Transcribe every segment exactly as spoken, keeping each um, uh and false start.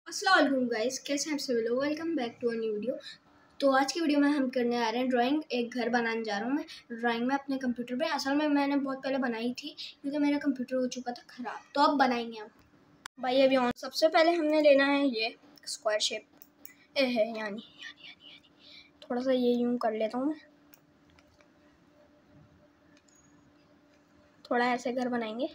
अस्सलाम वालेकुम गाइस, कैसे हैं आप सभी लोग। Welcome back to a new video. तो आज की वीडियो में हम करने आ रहे हैं ड्राइंग। एक घर बनाने जा रहा हूँ मैं ड्राइंग में अपने कंप्यूटर पे। असल में मैंने बहुत पहले बनाई थी क्योंकि मेरा कंप्यूटर हो चुका था ख़राब, तो अब बनाएंगे हम भाई अभी ऑन। सबसे पहले हमने लेना है ये स्क्वायर शेप ए है यानी यानी यानी यानी थोड़ा सा ये यूँ कर लेता हूँ मैं। थोड़ा ऐसे घर बनाएंगे,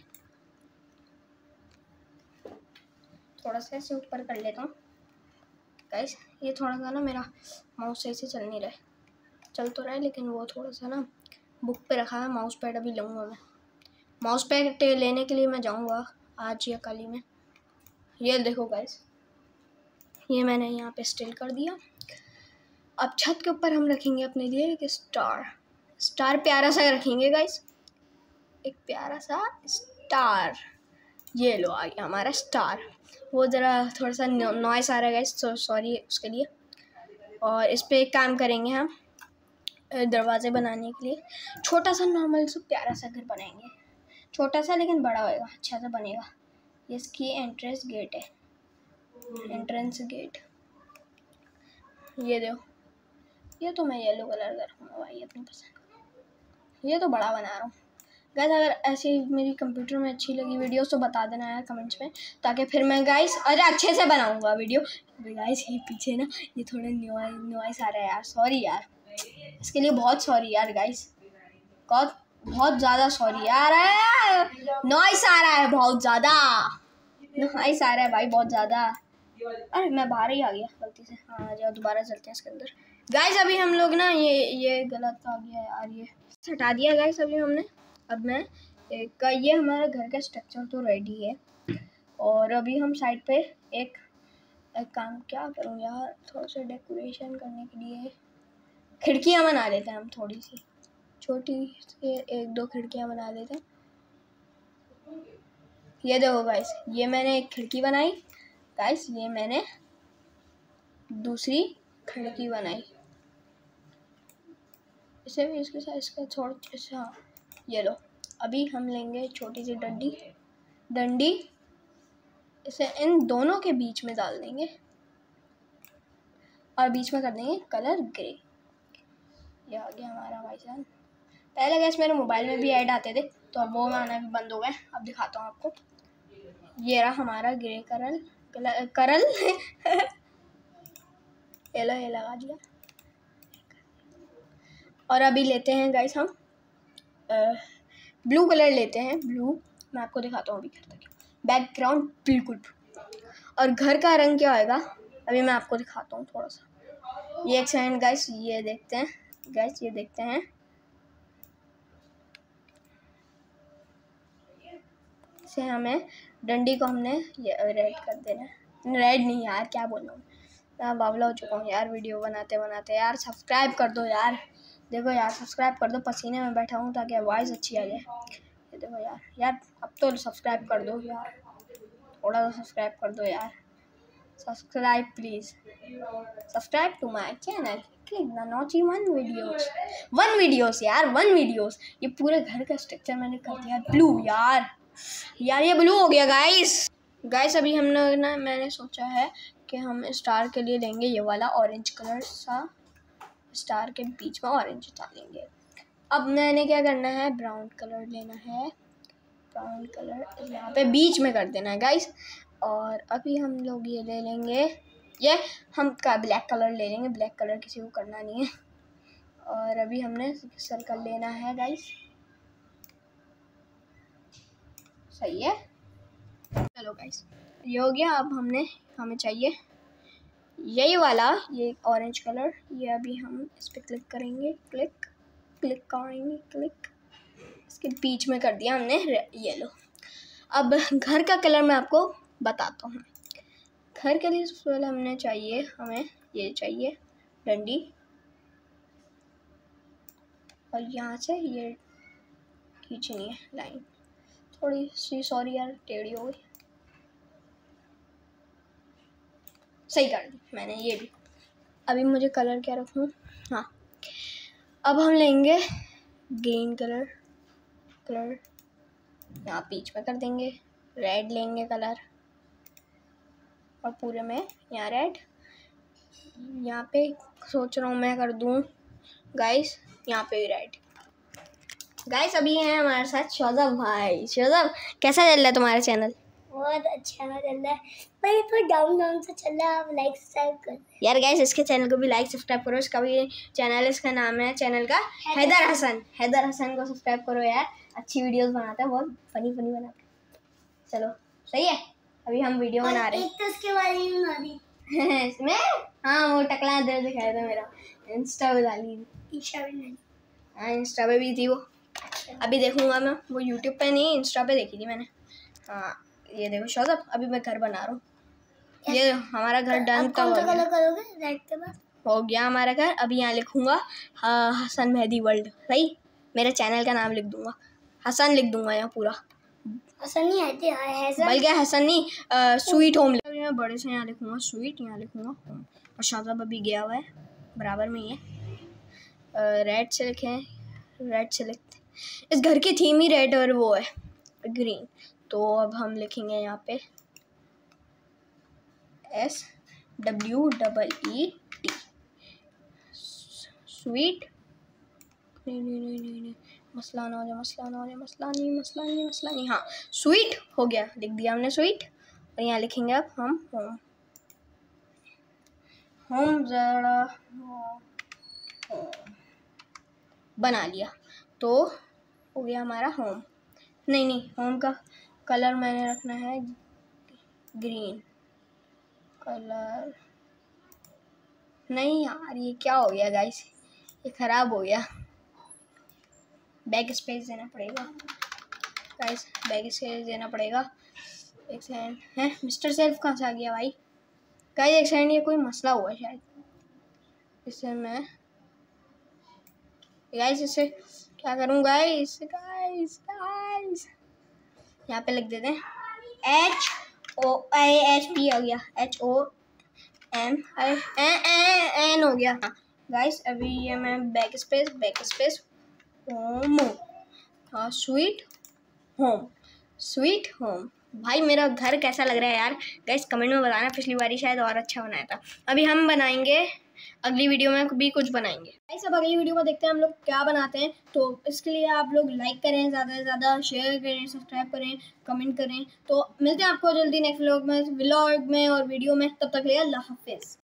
थोड़ा सा ऐसे ऊपर कर लेता हूँ गाइस। ये थोड़ा सा ना मेरा माउस सही से चल नहीं रहा है, चल तो रहा है लेकिन वो थोड़ा सा ना बुक पे रखा है। माउस पैड अभी लूँगा मैं। माउस पैड लेने के लिए मैं जाऊँगा आज या कल ही में। ये देखो गाइस, ये मैंने यहाँ पे स्टिल कर दिया। अब छत के ऊपर हम रखेंगे अपने लिए एक स्टार। स्टार प्यारा सा रखेंगे गाइस, एक प्यारा सा स्टार। ये लो आ गया हमारा स्टार। वो ज़रा थोड़ा सा नॉइस आ रहा है गाइस, सो सॉरी उसके लिए। और इस पर एक काम करेंगे हम, दरवाजे बनाने के लिए छोटा सा नॉर्मल सा प्यारा सा घर बनाएंगे। छोटा सा लेकिन बड़ा होएगा, अच्छा सा बनेगा। ये इसकी एंट्रेंस गेट है, एंट्रेंस गेट। ये दो, ये तो मैं येलो कलर का रखूँगा भाई अपनी पसंद। ये तो बड़ा बना रहा हूँ गाइस। अगर ऐसी मेरी कंप्यूटर में अच्छी लगी वीडियो तो बता देना यार कमेंट्स में, ताकि फिर मैं गाइस अरे अच्छे से बनाऊँगा वीडियो। अरे गाइस ये पीछे ना ये थोड़ा नॉइस आ रहा है यार, सॉरी यार इसके लिए, बहुत सॉरी यार गाइस, बहुत बहुत ज़्यादा सॉरी यार। नॉइस आ रहा है बहुत ज़्यादा, नॉइस आ रहा है भाई बहुत ज़्यादा। अरे मैं बाहर ही आ गया गलती से। हाँ जाओ दोबारा चलते हैं इसके अंदर गाइस। अभी हम लोग ना ये ये गलत आ गया यार, ये हटा दिया गाइस अभी हमने। अब मैं एक ये हमारा घर का स्ट्रक्चर तो रेडी है। और अभी हम साइड पे एक, एक काम क्या करूँ यार, थोड़ा सा डेकोरेशन करने के लिए खिड़कियाँ बना लेते हैं हम, थोड़ी सी छोटी सी एक दो खिड़कियाँ बना लेते हैं। ये देखो गाइस, ये मैंने एक खिड़की बनाई गाइस, ये मैंने दूसरी खिड़की बनाई। इसे भी इसके साथ इसका थोड़ा सा, ये लो। अभी हम लेंगे छोटी सी डंडी डंडी इसे इन दोनों के बीच में डाल देंगे और बीच में कर देंगे कलर ग्रे। ये आ गया हमारा भाई साहब। पहले गैस मेरे मोबाइल में भी ऐड आते थे, तो अब वो आना भी बंद हो गए। अब दिखाता हूँ आपको। ये रहा हमारा ग्रे करल करल ये लो, ये लगा दिया। और अभी लेते हैं गाइस हम ब्लू कलर लेते हैं। ब्लू मैं आपको दिखाता हूँ अभी करता क्या। बैकग्राउंड बिल्कुल। और घर का रंग क्या होएगा अभी मैं आपको दिखाता हूँ थोड़ा सा। ये एक सेकंड गाइस, ये देखते हैं गाइस, ये देखते हैं। से हमें डंडी को हमने ये रेड कर देना है। रेड नहीं यार, क्या बोल रहा हूँ मैं, बावला हो चुका हूँ यार वीडियो बनाते बनाते। यार सब्सक्राइब कर दो यार, देखो यार सब्सक्राइब कर दो। पसीने में बैठा हूँ ताकि आवाज़ अच्छी आ जाए। ये देखो यार, यार अब तो सब्सक्राइब कर दो यार, थोड़ा सा सब्सक्राइब कर दो यार। Subscribe please, subscribe to my channel, click the noti one videos one videos यार, वन वीडियोस। ये पूरे घर का स्ट्रक्चर मैंने कर दिया ब्लू यार। यार ये ब्लू हो गया गाइस। गाइस अभी हम लोग ना, मैंने सोचा है कि हम स्टार के लिए लेंगे ये वाला ऑरेंज कलर सा, स्टार के बीच में ऑरेंज डालेंगे। अब मैंने क्या करना है, ब्राउन कलर लेना है। ब्राउन कलर यहाँ पे बीच में कर देना है गाइस। और अभी हम लोग ये ले लेंगे, ये हम का ब्लैक कलर ले लेंगे। ब्लैक कलर किसी को करना नहीं है। और अभी हमने सर्कल लेना है गाइस, सही है। चलो गाइस ये हो गया। अब हमने हमें चाहिए यही वाला, ये ऑरेंज कलर। ये अभी हम इस पर क्लिक करेंगे, क्लिक क्लिक करेंगे, क्लिक। इसके बीच में कर दिया हमने येलो। अब घर का कलर मैं आपको बताता हूँ। घर के लिए सबसे पहले हमने चाहिए, हमें ये चाहिए डंडी, और यहाँ से ये खींचनी है लाइन। थोड़ी सी सॉरी यार, टेढ़ी हो गई, सही कर दी मैंने ये भी। अभी मुझे कलर क्या रखूँ, हाँ अब हम लेंगे ग्रीन कलर। कलर यहाँ बीच में कर देंगे। रेड लेंगे कलर, और पूरे में यहाँ रेड, यहाँ पे सोच रहा हूँ मैं कर दूँ गाइस यहाँ पे भी रेड। गाइस अभी है हमारे साथ शोजब भाई। शोजब कैसा चल रहा है तुम्हारा चैनल? बहुत अच्छा चल रहा है, पर तो डाउन डाउन से चल रहा है। आप लाइक सब्सक्राइब कर यार गाइस इसके चैनल को भी लाइक सब्सक्राइब करो। इसका भी चैनल, इसका नाम है चैनल का हैदर हसन। हैदर हसन को सब्सक्राइब करो यार, अच्छी वीडियोस बनाता है, बहुत फनी फनी बनाता है। चलो सही है, अभी हम वीडियो बना रहे हैं। एक तो उसके बारे में बना दी इसमें हाँ वो टकला दर्द दिखाया था मेरा, इंस्टा पे डाली थी। इंस्टा पे नहीं, हाँ इंस्टा पे भी थी वो, अभी देखूंगा मैं। वो यूट्यूब पे नहीं, इंस्टा पे देखी थी मैंने। हाँ ये देखो शोजब, अभी मैं घर बना रहा हूँ। ये हमारा घर डन का हो गया। करोगे रेड के बाद हो गया हमारा घर। अभी यहाँ लिखूंगा हसन मेहदी वर्ल्ड, सही मेरे चैनल का नाम लिख दूंगा, हसन लिख दूंगा यहाँ पूरा। हसन नहीं आते है बल्कि हसन नहीं, आ, स्वीट होम। मैं बड़े से यहाँ लिखूंगा स्वीट, यहाँ लिखूंगा होम। और शोजब अभी गया हुआ है, बराबर में ही है। रेड से लिखे, रेड से लिखते, इस घर की थीम ही रेड और वो है ग्रीन। तो अब हम लिखेंगे यहाँ पे S W double E T sweet. नहीं नहीं नहीं नहीं नहीं मसला ना हो जाए, मसला ना हो जाए, मसला नहीं मसला नहीं मसला नहीं। हाँ स्वीट हो गया, लिख दिया हमने स्वीट। और यहाँ लिखेंगे अब हम होम। होम जरा बना लिया तो हो गया हमारा होम। नहीं नहीं होम का कलर मैंने रखना है ग्रीन कलर। नहीं यार ये क्या हो गया गाइस, ये खराब हो गया। बैक स्पेस देना पड़ेगा गाइस, बैक स्पेस देना पड़ेगा। एक सेकंड है, मिस्टर सेल्फ कहाँ से आ गया भाई? गाइस एक सेकंड, ये कोई मसला हुआ शायद। इसे मैं गाइस इसे क्या करूँ गाइस? गाइस गाइस यहाँ पे लिख देते हैं H O I H P आ गया, H O M I N हो गया। हाँ गाइस अभी ये मैं back space back space home, हाँ स्वीट होम, स्वीट होम। भाई मेरा घर कैसा लग रहा है यार गाइस कमेंट में बताना, पिछली बारी शायद और अच्छा बनाया था। अभी हम बनाएंगे अगली वीडियो में भी कुछ बनाएंगे गाइस। अब अगली वीडियो में देखते हैं हम लोग क्या बनाते हैं। तो इसके लिए आप लोग लाइक करें, ज़्यादा से ज़्यादा शेयर करें, सब्सक्राइब करें, कमेंट करें। तो मिलते हैं आपको जल्दी नेक्स्ट व्लॉग में व्लॉग में और वीडियो में। तब तक के लिए अल्लाह हाफिज़।